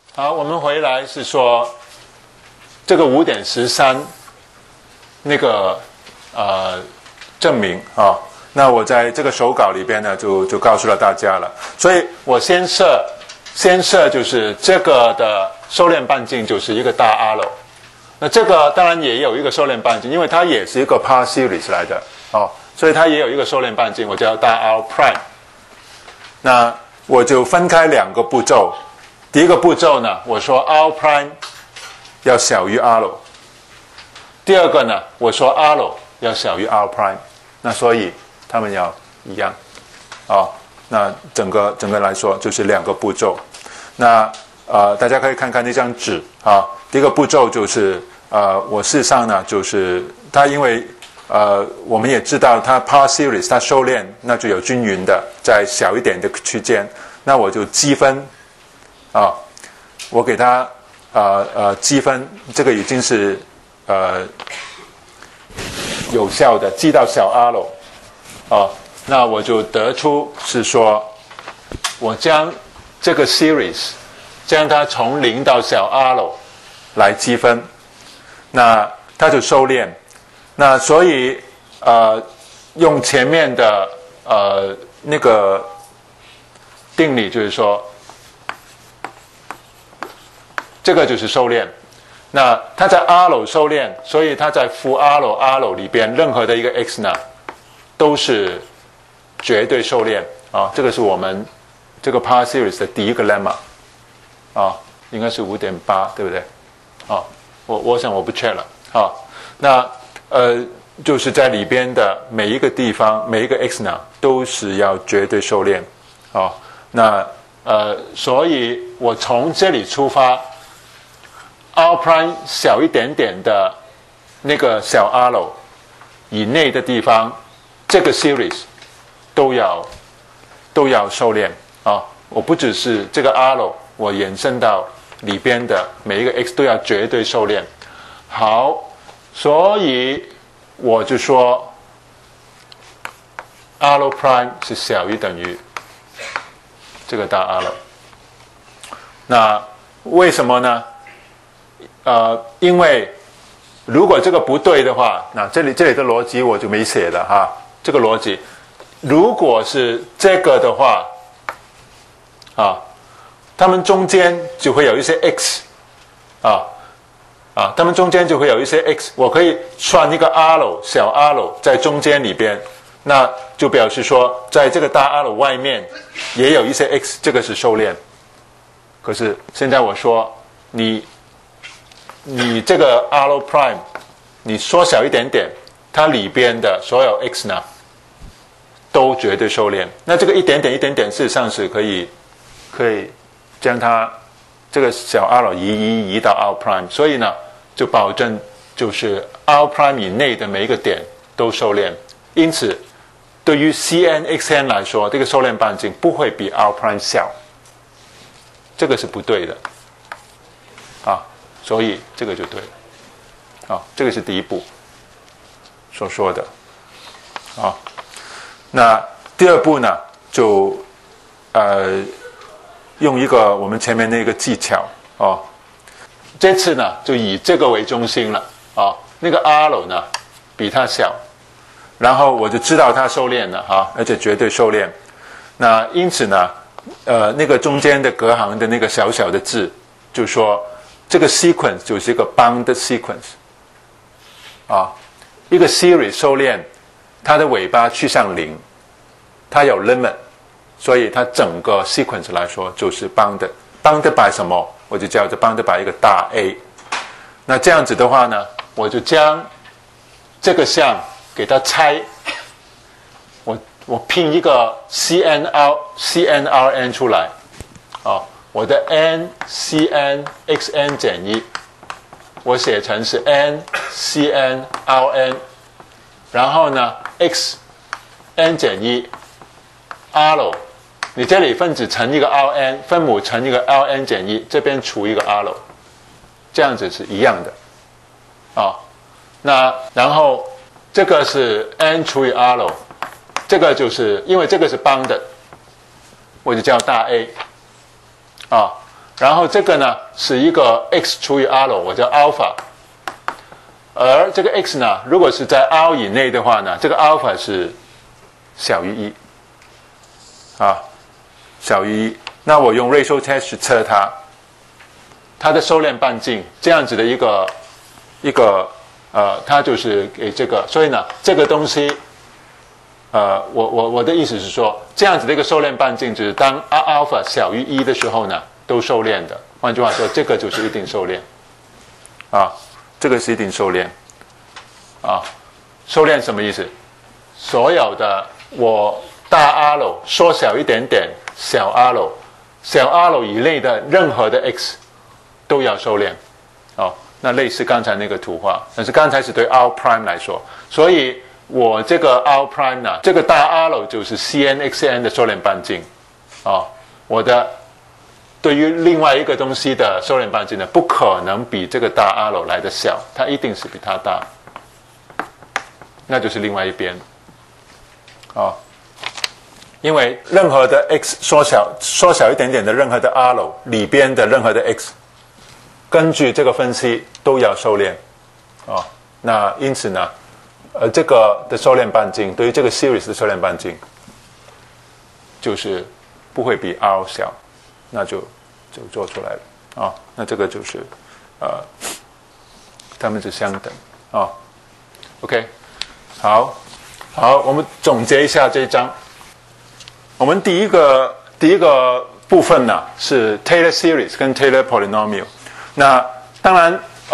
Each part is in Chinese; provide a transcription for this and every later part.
好，我们回来是说这个5.13那个证明啊。那我在这个手稿里边呢，就告诉了大家了。所以我先设就是这个的收敛半径就是一个大 R。那这个当然也有一个收敛半径，因为它也是一个 Power Series 来的哦，所以它也有一个收敛半径，我叫大 R prime。那我就分开两个步骤。第一个步骤呢，我说 R prime 要小于 R。第二个呢，我说 R 要小于 R prime。那所以它们要一样，那整个来说就是两个步骤。那大家可以看看那张纸啊。第一个步骤就是我事实上呢，就是它因为我们也知道它 Power Series 它收敛那就有均匀的在小一点的区间，那我就积分我给它积分，这个已经是有效的，积到小 R 那我就得出是说，我将这个 series 将它从0到小 R 来积分，那它就收敛。那所以用前面的那个定理，就是说这个就是收敛。那它在 R 收敛，所以它在负 R 里边任何的一个 x 呢，都是绝对收敛啊。这个是我们这个 Power Series 的第一个 lemma 应该是5.8，对不对？我想我不 check 了那就是在里边的每一个地方，每一个 x 呢，都是要绝对收敛那所以我从这里出发。R prime 小一点点的那个小 R 以内的地方，这个 series 都要收敛我不只是这个 R， 我延伸到里边的每一个 x 都要绝对收敛。好，所以我就说 R prime 是小于等于这个大 R。那为什么呢？因为如果这个不对的话，那这里的逻辑我就没写了这个逻辑，如果是这个的话，它们中间就会有一些 x，它们中间就会有一些 x， 我可以算一个 R 小 R 在中间里边，那就表示说，在这个大 R 外面也有一些 x， 这个是收敛。可是现在我说你这个 R prime 你缩小一点点，它里边的所有 x 呢都绝对收敛。那这个一点点事实上是可以将它这个小 R 移到 R prime， 所以呢就保证就是 R prime 以内的每一个点都收敛。因此对于 Cn、Xn 来说，这个收敛半径不会比 R prime 小，这个是不对的所以这个就对了这个是第一步所说的那第二步呢，就用一个我们前面那个技巧这次呢就以这个为中心了那个 R 呢比它小，然后我就知道它收敛了而且绝对收敛。那因此呢那个中间的隔行的那个小小的字，就说这个 sequence 就是一个 bound sequence 一个 series 收敛，它的尾巴去向0，它有 limit， 所以它整个 sequence 来说就是 bounded by 什么？我就叫做 bounded by 一个大 A。那这样子的话呢，我就将这个项给它拆，我拼一个 CNRN 出来我的 n Cn Xn 减1，我写成是 n Cn Rn， 然后呢 Xn 减1 R， 你这里分子乘一个 Rn， 分母乘一个 Rn 减1，这边除一个 R， 这样子是一样的那然后这个是 n 除以 R， 这个就是因为这个是bounded，我就叫大 A 然后这个呢是一个 x 除以 r， 我叫 alpha。而这个 x 呢，如果是在 r 以内的话呢，这个 alpha 是小于1，小于1。那我用 ratio test 去测它的收敛半径，这样子的一个它就是给这个，所以呢，这个东西，我的意思是说，这样子的一个收敛半径，就是当 alpha 小于1的时候呢，都收敛的。换句话说，这个就是一定收敛，这个是一定收敛，收敛什么意思？所有的我大 R 缩小一点点，小 R 以内的任何的 x 都要收敛，那类似刚才那个图画，但是刚才是对 R prime 来说，所以我这个 R prime 呢，这个大 R 就是 Cn(xn) 的收敛半径，我的对于另外一个东西的收敛半径呢，不可能比这个大 R 来的小，它一定是比它大，那就是另外一边，因为任何的 x 缩小一点点的任何的 R 里边的任何的 x， 根据这个分析都要收敛，那因此呢，这个的收敛半径对于这个 series 的收敛半径，就是不会比 R 小，那就做出来了那这个就是它们是相等OK， 好，我们总结一下这一章。我们第一个部分呢是 Taylor series 跟 Taylor polynomial。那当然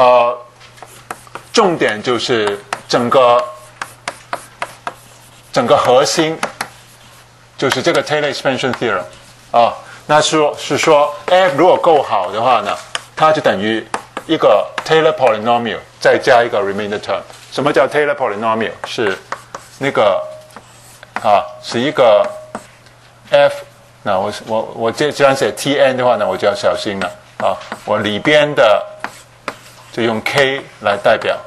重点就是整个核心就是这个 Taylor expansion theorem 那是说 f 如果够好的话呢，它就等于一个 Taylor polynomial 再加一个 remainder term。什么叫 Taylor polynomial？ 是那个是一个 f， 那我既然写 Tn 的话呢，我就要小心了我里边的就用 k 来代表，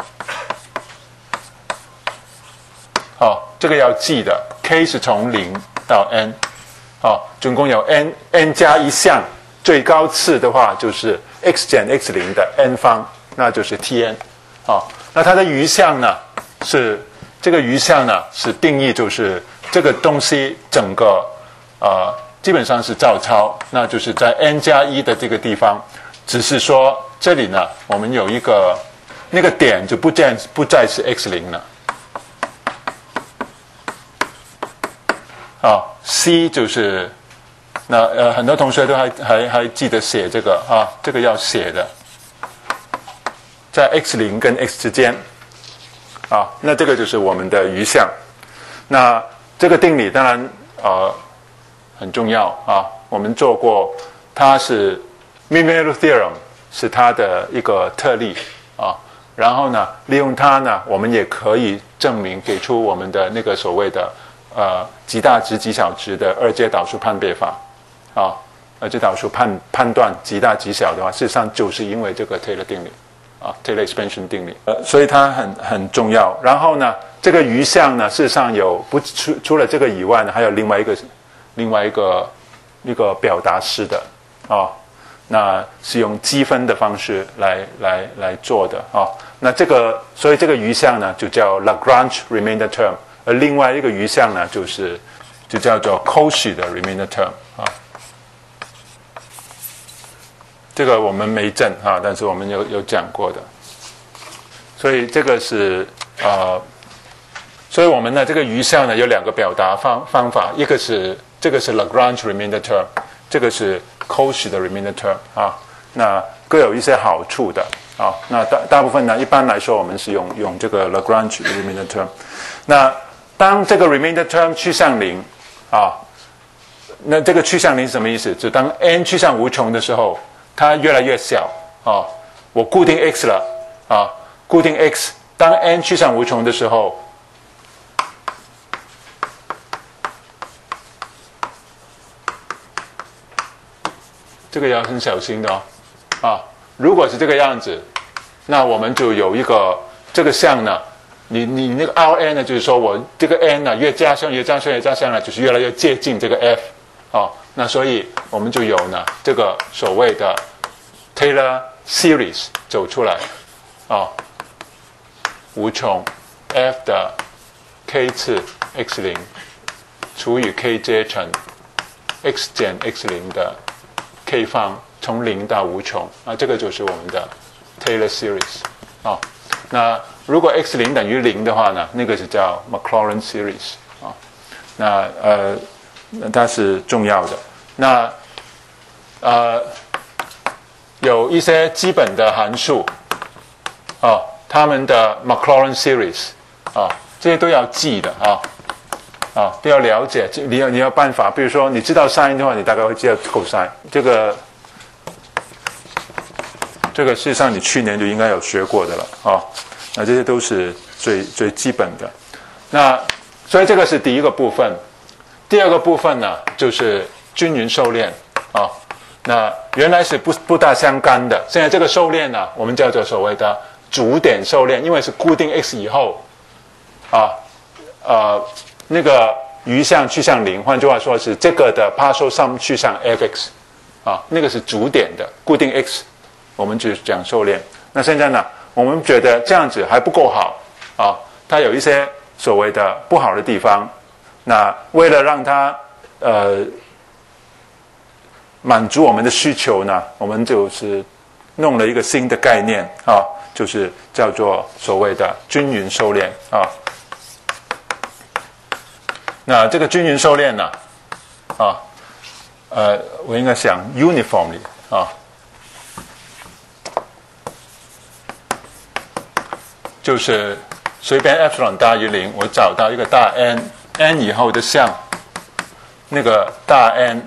这个要记的 ，k 是从0到 n， 总共有 n 加一项，最高次的话就是 x 减 x0的 n 方，那就是 Tn，那它的余项呢是这个余项呢是定义就是这个东西整个基本上是照抄，那就是在 n 加1的这个地方，只是说这里呢我们有一个那个点就不再是 x0了C 就是那很多同学都还记得写这个这个要写的，在 x0 跟 x 之间那这个就是我们的余项。那这个定理当然很重要我们做过，它是 Minimal theorem 是它的一个特例然后呢利用它呢，我们也可以证明给出我们的那个所谓的极大值极小值的二阶导数判别法二阶导数判断极大极小的话，事实上就是因为这个 Taylor 定理Taylor expansion 定理所以它很重要。然后呢这个余项呢事实上有除了这个以外呢，还有另外一个表达式的那是用积分的方式来做的那所以这个余项呢就叫 Lagrange remainder term， 而另外一个余项呢就叫做 Cauchy 的 remainder term这个我们没证但是我们有讲过的。所以这个是所以我们呢这个余项呢有两个表达方法，一个是这个是 Lagrange remainder term， 这个是 Cauchy 的 remainder term 那各有一些好处的那大部分呢一般来说我们是用这个 Lagrange remainder term。那当这个 remainder term 趋向0那这个趋向0是什么意思？就当 n 趋向无穷的时候，它越来越小我固定 x 了固定 x， 当 n 趋向无穷的时候，这个要很小心的如果是这个样子，那我们就有一个这个项呢，你那个 Rn 呢，就是说我这个 n 呢越加项呢，就是越来越接近这个 f那所以我们就有呢这个所谓的 Taylor series 走出来无穷 f 的 k 次 x0 除以 kj 乘 x 减 x0 的 k 方从0到无穷这个就是我们的 Taylor series 那如果 x0 等于0的话呢，那个是叫 Maclaurin series 那它是重要的。那有一些基本的函数它们的 Maclaurin series 这些都要记的都要了解。你要办法，比如说你知道 sin 的话，你大概会知道 cosine。这个事实上你去年就应该有学过的了那这些都是最基本的。那所以这个是第一个部分。第二个部分呢，就是均匀收敛那原来是不大相干的，现在这个收敛呢，我们叫做所谓的主点收敛，因为是固定 x 以后那个余项去向0，换句话说是这个的 partial sum 去向 f(x) 那个是主点的固定 x， 我们就讲收敛。那现在呢，我们觉得这样子还不够好它有一些所谓的不好的地方。那为了让它满足我们的需求呢，我们就是弄了一个新的概念就是叫做所谓的均匀收敛那这个均匀收敛呢我应该想 uniformly就是随便 epsilon 大于0，我找到一个大 n 以后的项，那个大 n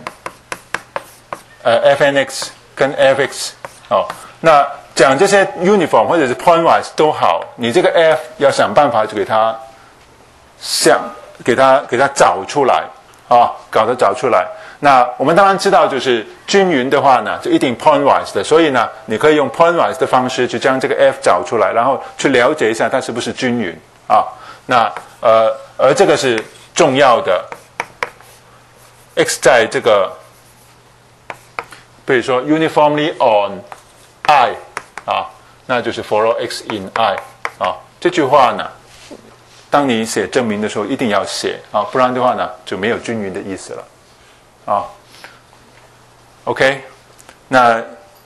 fnx 跟 fx 那讲这些 uniform 或者是 pointwise 都好，你这个 f 要想办法就给它找出来搞得找出来。那我们当然知道，就是均匀的话呢，就一定 pointwise 的，所以呢，你可以用 pointwise 的方式去将这个 f 找出来，然后去了解一下它是不是均匀那而这个是重要的 x 在这个比如说 uniformly on I 那就是 for all x in I 这句话呢，当你写证明的时候一定要写不然的话呢就没有均匀的意思了OK， 那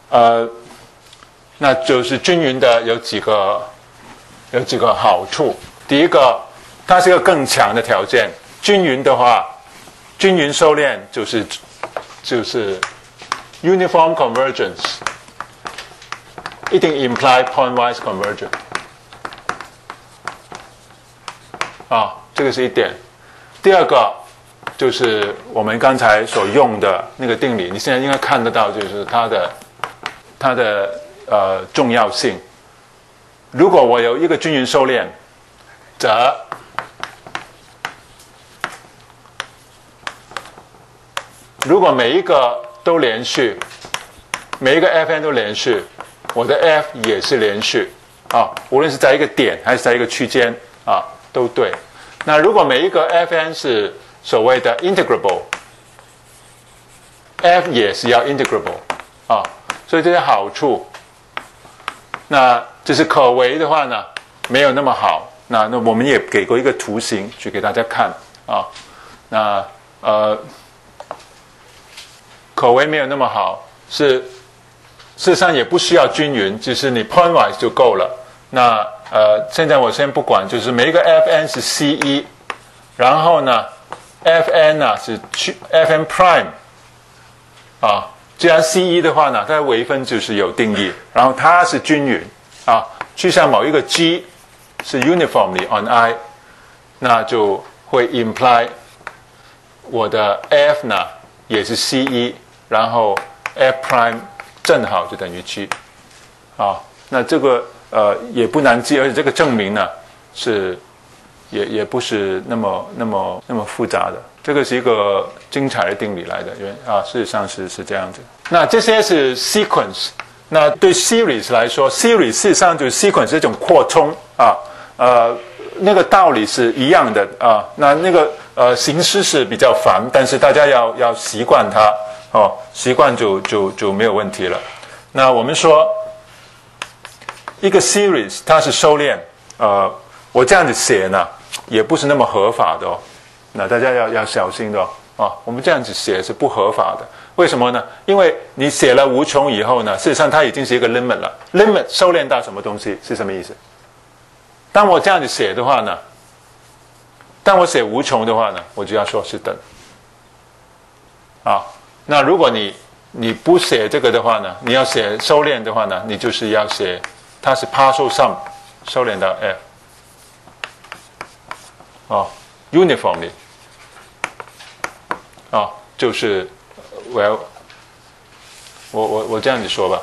就是均匀的有几个好处。第一个，它是一个更强的条件。均匀的话，均匀收敛就是 uniform convergence， 一定 imply pointwise convergence 这个是一点。第二个就是我们刚才所用的那个定理，你现在应该看得到，就是它的重要性。如果我有一个均匀收敛，则如果每一个都连续，每一个 fn 都连续，我的 f 也是连续无论是在一个点还是在一个区间都对。那如果每一个 fn 是所谓的 integrable， f 也是要 integrable 所以这些好处。那就是可为的话呢，没有那么好。那我们也给过一个图形去给大家看那可为没有那么好，事实上也不需要均匀，只是你 pointwise 就够了。那现在我先不管，就是每一个 fn 是 C1， 然后呢 fn 是fn prime既然 C1 的话呢，它的微分就是有定义，然后它是均匀去向某一个 G 是 uniformly on I， 那就会 imply 我的 f 呢也是 C1， 然后 f prime 正好就等于 G 那这个也不难记，而且这个证明呢是也不是那么复杂的。这个是一个精彩的定理来的，事实上是这样子。那这些是 sequence， 那对 series 来说 ，series 事实上就是 sequence 这种扩充那个道理是一样的那个形式是比较烦，但是大家要习惯它习惯就没有问题了。 那我们说一个 series 它是收敛，我这样子写呢也不是那么合法的哦，那大家要小心的哦，我们这样子写是不合法的。为什么呢？因为你写了无穷以后呢，事实上它已经是一个 limit 了。limit 收敛到什么东西是什么意思？当我这样子写的话呢，当我写无穷的话呢，我就要说是等。那如果你不写这个的话呢，你要写收敛的话呢，你就是要写它是 partial sum 收敛到 f uniformly 就是我这样子说吧，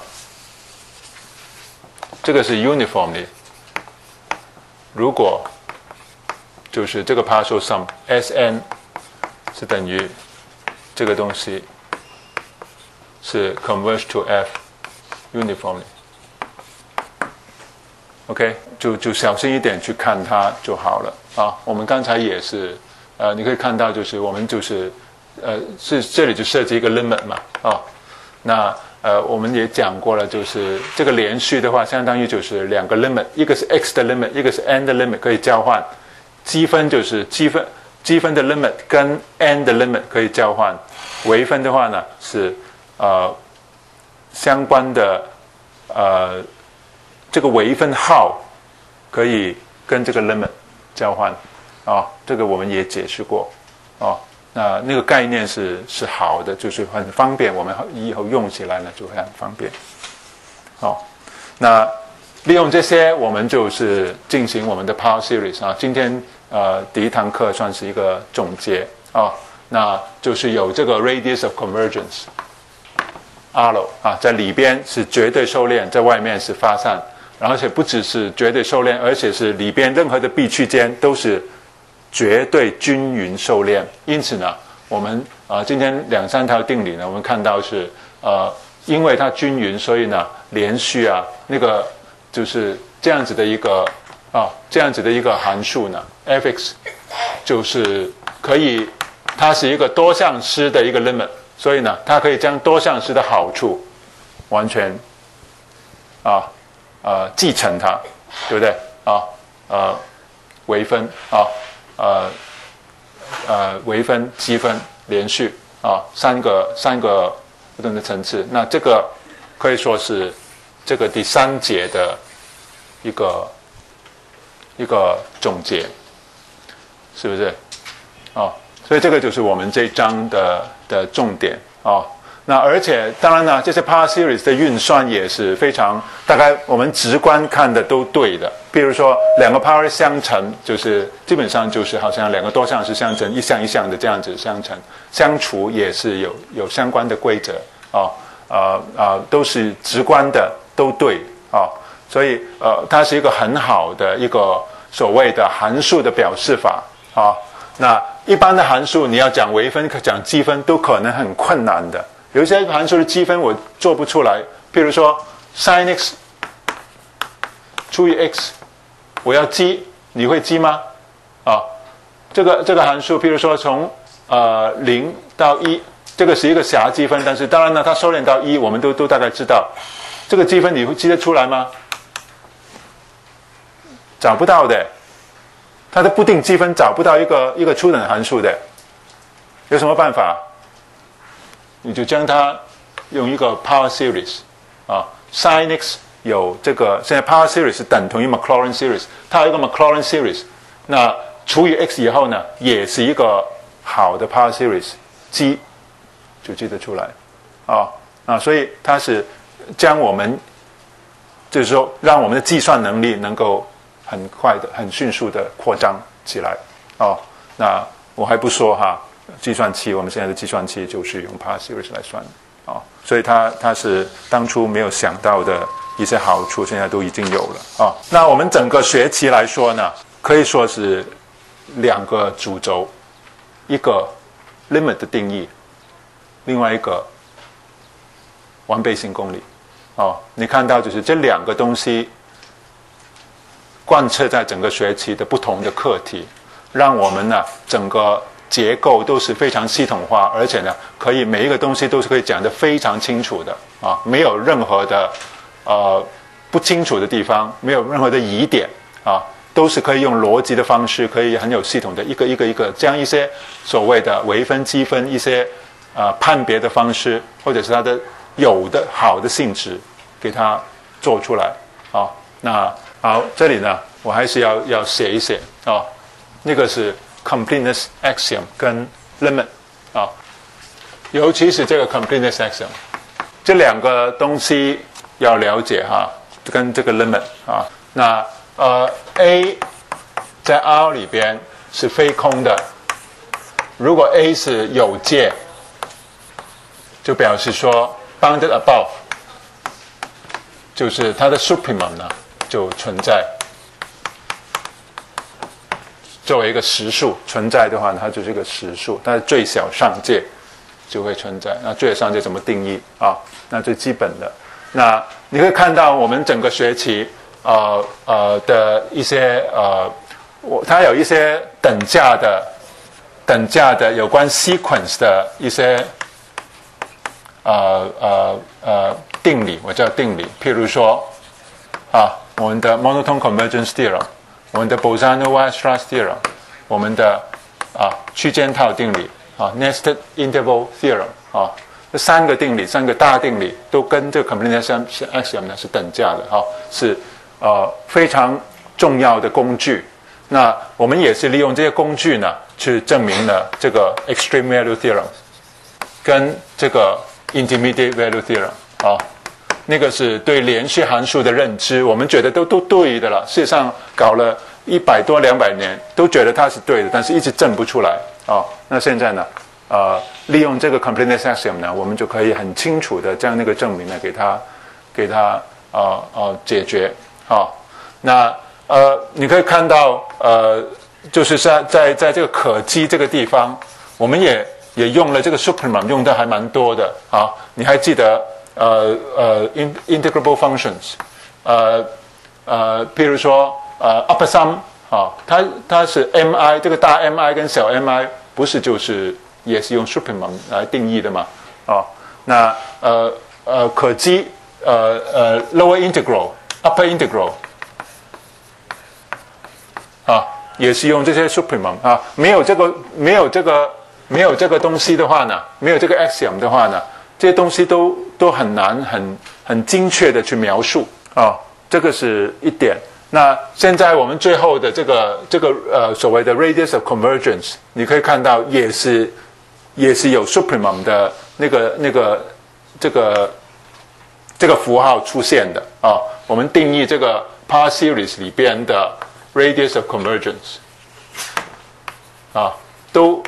这个是 uniformly， 如果就是这个 partial sum Sn 是等于这个东西是 converge to f uniformly。 OK， 就小心一点去看它就好了啊。我们刚才也是你可以看到就是我们就是是这里就设计一个 limit 嘛那我们也讲过了，就是这个连续的话相当于就是两个 limit， 一个是 x 的 limit， 一个是 n 的 limit 可以交换，积分就是积分的 limit 跟 n 的 limit 可以交换，微分的话呢是相关的这个微分号可以跟这个 limit 交换这个我们也解释过那个概念是好的，就是很方便，我们以后用起来呢就会很方便那利用这些我们就是进行我们的 power series 今天第一堂课算是一个总结那就是有这个 radius of convergence R 在里边是绝对收敛，在外面是发散，而且不只是绝对收敛，而且是里边任何的 B 区间都是绝对均匀收敛。因此呢，我们今天2-3条定理呢，我们看到是因为它均匀，所以呢连续那个就是这样子的一个这样子的一个函数呢 f(x) 就是可以，它是一个多项式的一个 limit， 所以呢它可以将多项式的好处完全继承它，对不对微分微分、积分、连续三个不同的层次。那这个可以说是这个第3节的一个总结，是不是所以这个就是我们这一章的重点那而且当然呢，这些 power series 的运算也是非常，大概我们直观看的都对的。比如说两个 power 相乘，就是基本上就是好像两个多项式相乘，一项一项的这样子相乘，相除也是有相关的规则都是直观的都对所以它是一个很好的一个所谓的函数的表示法那一般的函数你要讲微分讲积分都可能很困难的。有一些函数的积分我做不出来，譬如说 sin x 除以 x， 我要积，你会积吗？这个函数，譬如说从0到1，这个是一个狭积分，但是当然呢，它收敛到1，我们都大概知道，这个积分你会积得出来吗？找不到的，它的不定积分找不到一个初等函数的，有什么办法？你就将它用一个 power series sin x 有这个，现在 power series 是等同于 Maclaurin series， 它有一个 Maclaurin series， 那除以 x 以后呢，也是一个好的 power series， 积就积得出来所以它是将我们就是说让我们的计算能力能够很快的、很迅速的扩张起来那我还不说计算器，我们现在的计算器就是用 power series 来算所以它是当初没有想到的一些好处，现在都已经有了那我们整个学期来说呢，可以说是2个主轴，一个 limit 的定义，另外一个完备性公理你看到就是这2个东西贯彻在整个学期的不同的课题，让我们呢整个结构都是非常系统化，而且呢，可以每一个东西都是可以讲得非常清楚的啊，没有任何的不清楚的地方，没有任何的疑点啊，都是可以用逻辑的方式，可以很有系统的一个这样一些所谓的微分、积分一些判别的方式，或者是它的有的好的性质，给它做出来啊。那好，这里呢，我还是要写一写啊。那个是 completeness axiom 跟 limit 啊，尤其是这个 completeness axiom， 这两个东西要了解哈，跟这个 limit 啊。那A 在 R 里边是非空的，如果 A 是有界，就表示说 bounded above， 就是它的 supremum 呢就存在。作为一个实数存在的话呢，它就是一个实数，它的最小上界就会存在。那最小上界怎么定义啊？那最基本的，那你可以看到我们整个学期的一些它有一些等价的有关 sequence 的一些定理，我叫定理。譬如说我们的 monotone convergence theorem， 我们的 Bolzano-Weierstrass theorem， 我们的区间套定理nested interval theorem 这三个定理，三个大定理都跟这个 completeness axiom 呢是等价的是非常重要的工具。那我们也是利用这些工具呢，去证明了这个 extreme value theorem 跟这个 intermediate value theorem 那个是对连续函数的认知，我们觉得都对的了。事实上搞了100多200年，都觉得它是对的，但是一直证不出来那现在呢，利用这个 completeness axiom 呢，我们就可以很清楚的将那个证明呢给它解决那你可以看到就是在这个可积这个地方，我们也用了这个 supremum， 用的还蛮多的你还记得integrable functions 譬如说upper sum 它是 mi， 这个大 mi 跟小 mi 不是就是也是用 supremum 来定义的嘛那可积lower integral upper integral也是用这些 supremum 没有这个东西的话呢，没有这个 axiom 的话呢，这些东西都很难很精确的去描述这个是一点。那现在我们最后的这个所谓的 radius of convergence， 你可以看到也是有 supremum 的这个符号出现的我们定义这个 power series 里边的 radius of convergence 都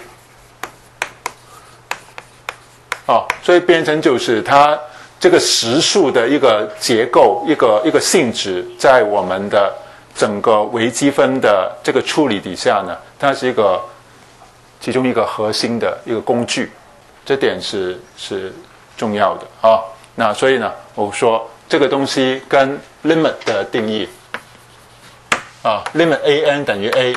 所以变成就是它这个实数的一个结构，一个性质，在我们的整个微积分的这个处理底下呢，它是其中一个核心的一个工具，这点是重要的那所以呢，我说这个东西跟 limit 的定义limit an 等于 a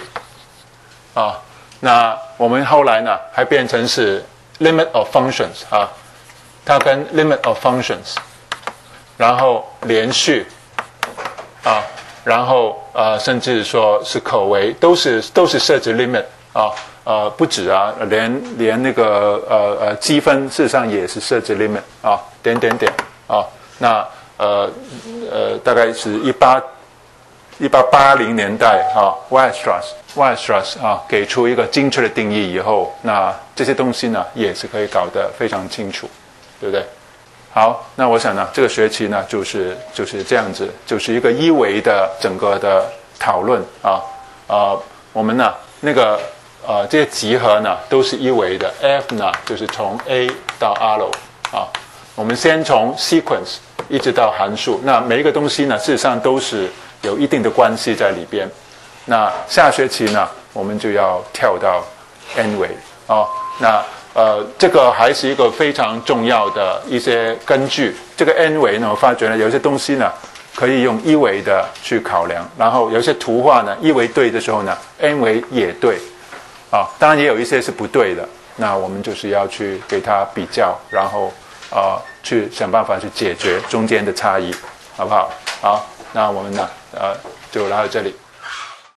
那我们后来呢还变成是 limit of functions 它跟 limit of functions 然后连续然后甚至说是可微都是设置 limit 不止连那个积分事实上也是设置 limit 点那大概是1880年代Weierstrass 给出一个精确的定义以后，那这些东西呢也是可以搞得非常清楚，对不对？好，那我想呢这个学期呢就是这样子，就是一个一维的整个的讨论我们呢这些集合呢都是一维的 ，f 呢就是从 a 到 r 我们先从 sequence 一直到函数，那每一个东西呢事实上都是有一定的关系在里边。那下学期呢我们就要跳到 n 维那这个还是一个非常重要的一些根据。这个 n 维呢，我发觉呢有些东西呢可以用一维的去考量，然后有些图画呢一维对的时候呢 n 维也对啊，当然也有一些是不对的，那我们就是要去给它比较，然后去想办法去解决中间的差异，好不好？好，那我们呢就聊到这里。